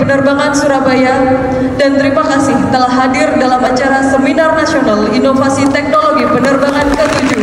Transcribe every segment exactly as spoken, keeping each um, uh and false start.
Penerbangan Surabaya, dan terima kasih telah hadir dalam acara Seminar Nasional Inovasi Teknologi Penerbangan ketujuh.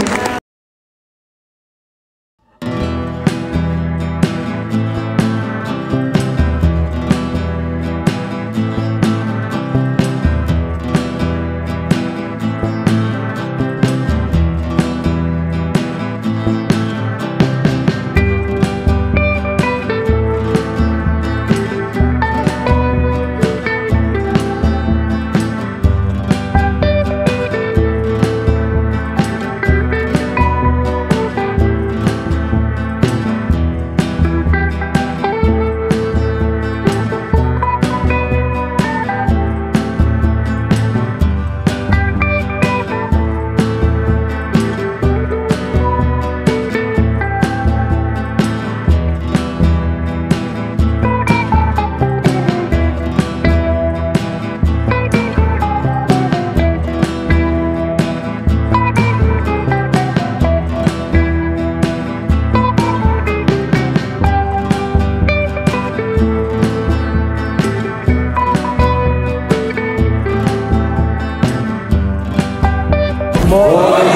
More